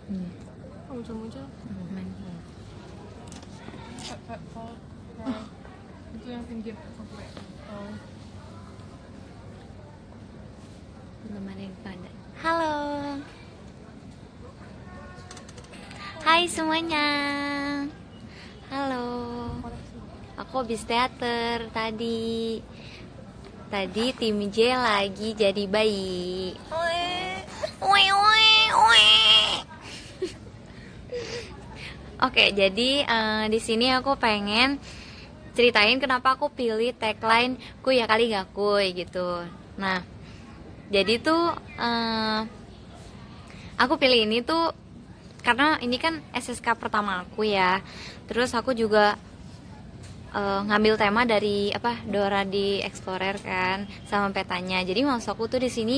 Muncul-muncul. Itu yang pinggir sampai. Belum ada yang pada. Halo. Hai semuanya. Halo. Aku habis teater tadi. Tadi tim J lagi jadi bayi. Oke, jadi di sini aku pengen ceritain kenapa aku pilih tagline "Kuy ya kali gak kuy" gitu. Nah, jadi tuh aku pilih ini tuh karena ini kan SSK pertama aku ya. Terus aku juga ngambil tema dari Dora di Explorer kan sama petanya. Jadi maksud aku tuh di sini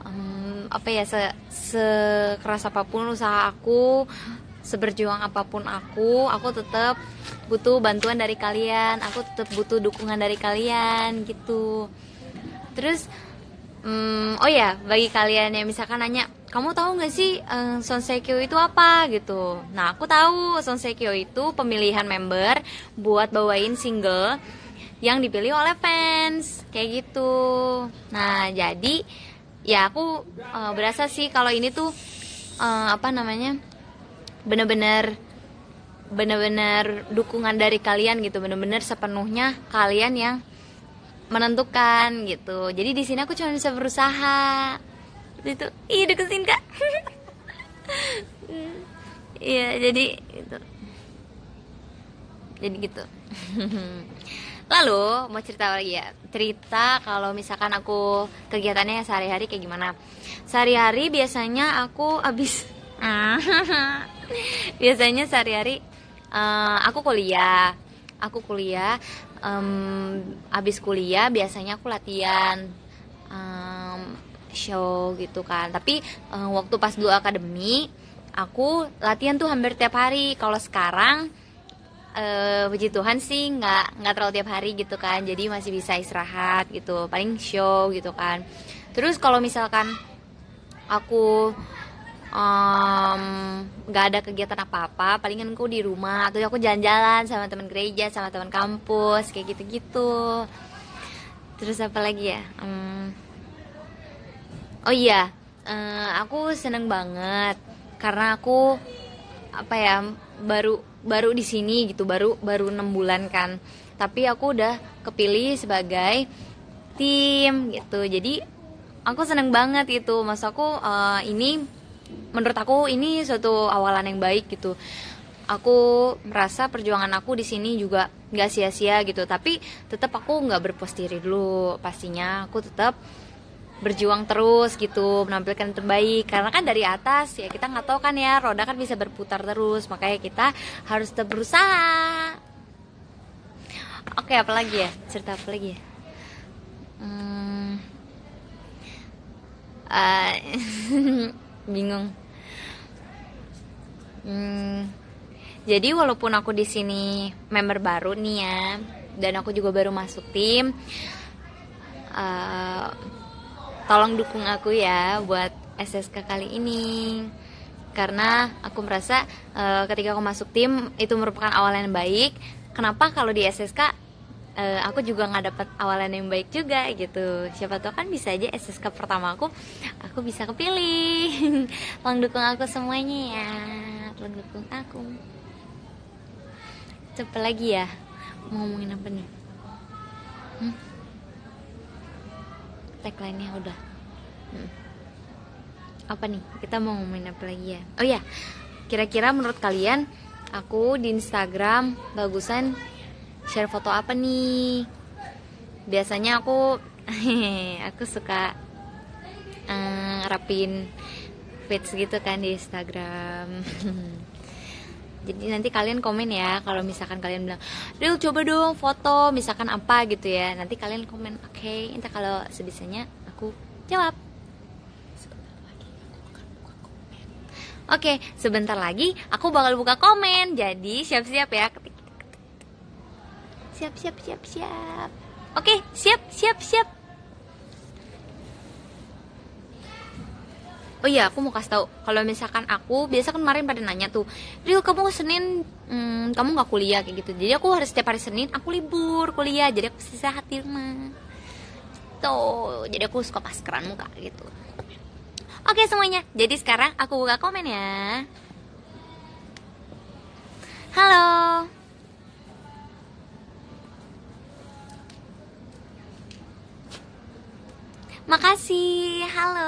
sekeras apapun usaha aku, seberjuang apapun aku tetap butuh bantuan dari kalian, aku tetap butuh dukungan dari kalian gitu. Terus oh ya, bagi kalian yang misalkan nanya, kamu tahu nggak sih Sonsekyo itu apa gitu? Nah, aku tahu Sonsekyo itu pemilihan member buat bawain single yang dipilih oleh fans kayak gitu. Nah, jadi ya aku berasa sih kalau ini tuh bener-bener dukungan dari kalian gitu, bener-bener sepenuhnya kalian yang menentukan gitu. Jadi di sini aku cuma bisa berusaha. Itu, deketin Kak. Iya, jadi gitu. Jadi gitu. Lalu mau cerita lagi ya. Cerita kalau misalkan aku kegiatannya sehari-hari kayak gimana. Sehari-hari biasanya aku habis biasanya sehari-hari aku kuliah. Habis kuliah biasanya aku latihan show gitu kan. Tapi waktu pas dulu akademi aku latihan tuh hampir tiap hari. Kalau sekarang puji Tuhan sih nggak terlalu tiap hari gitu kan. Jadi masih bisa istirahat gitu. Paling show gitu kan. Terus kalau misalkan aku nggak ada kegiatan apa-apa, palingan aku di rumah atau aku jalan-jalan sama teman gereja, sama teman kampus kayak gitu-gitu. Terus apa lagi ya? Oh iya, aku seneng banget karena aku baru di sini gitu, baru 6 bulan kan, tapi aku udah kepilih sebagai tim gitu. Jadi aku seneng banget gitu. Mas aku ini menurut aku ini suatu awalan yang baik gitu. Aku merasa perjuangan aku di sini juga nggak sia-sia gitu. Tapi tetap aku nggak berpuas diri dulu. Pastinya aku tetap berjuang terus gitu, menampilkan yang terbaik. Karena kan dari atas ya kita nggak tahu kan ya, roda kan bisa berputar terus. Makanya kita harus tetap berusaha. Oke, apa lagi ya? Cerita apa lagi ya? Bingung. Jadi walaupun aku di sini member baru nih ya, dan aku juga baru masuk tim, tolong dukung aku ya buat SSK kali ini. Karena aku merasa ketika aku masuk tim itu merupakan awalan yang baik. Kenapa kalau di SSK aku juga nggak dapat awalan yang baik juga gitu. Siapa tahu kan bisa aja SSK pertama aku bisa kepilih. Tolong dukung aku semuanya ya, tolong dukung aku. Coba lagi ya, mau ngomongin apa nih? Tagline-nya udah. Apa nih? Kita mau ngomongin apa lagi ya? Oh ya, kira-kira menurut kalian aku di Instagram bagusan share foto apa nih? Biasanya aku suka rapin feeds gitu kan di Instagram. Jadi nanti kalian komen ya kalau misalkan kalian bilang, "Ril, coba dong foto misalkan apa gitu ya." Nanti kalian komen, "Oke, entah kalau sebisanya aku jawab." Oke, sebentar lagi aku bakal buka komen. Jadi siap-siap ya. Siap. Oke, siap. Oh iya, aku mau kasih tahu. Kalau misalkan aku biasa kemarin pada nanya tuh, Ril kamu Senin kamu nggak kuliah kayak gitu. Jadi aku harus setiap hari Senin aku libur kuliah. Jadi aku istirahat di rumah. Tuh, jadi aku suka maskeran muka gitu. Oke semuanya. Jadi sekarang aku buka komen ya. Halo. Makasih. Halo.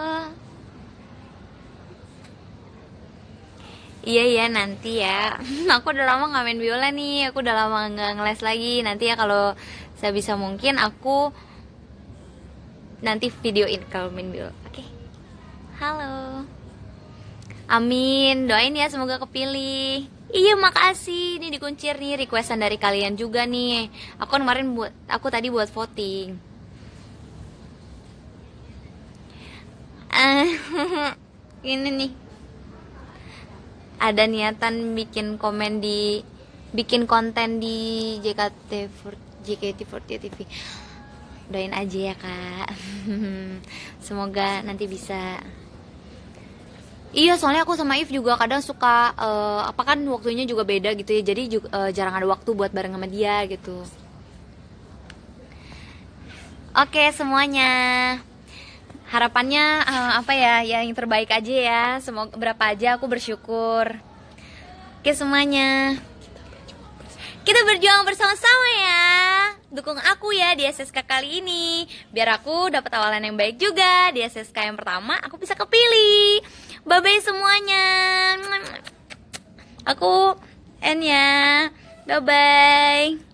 Iya ya nanti ya. Aku udah lama nggak main biola nih. Aku udah lama nggak ngeles lagi. Nanti ya kalau saya bisa mungkin aku nanti videoin kalau main biola. Oke. Halo. Amin. Doain ya semoga kepilih. Iya makasih. Ini dikuncir nih requestan dari kalian juga nih. Aku tadi buat voting. Ini nih. Ada niatan bikin konten di JKT48 TV. Doain aja ya kak. Semoga nanti bisa. Iya soalnya aku sama If juga kadang suka apa kan waktunya juga beda gitu ya. Jadi juga, jarang ada waktu buat bareng sama dia gitu. Oke semuanya. Harapannya apa ya yang terbaik aja ya. Semoga berapa aja aku bersyukur. Oke semuanya. Kita berjuang bersama-sama ya. Dukung aku ya di SSK kali ini. Biar aku dapat awalan yang baik juga di SSK yang pertama. Aku bisa kepilih. Bye bye semuanya. Aku N ya. Bye bye.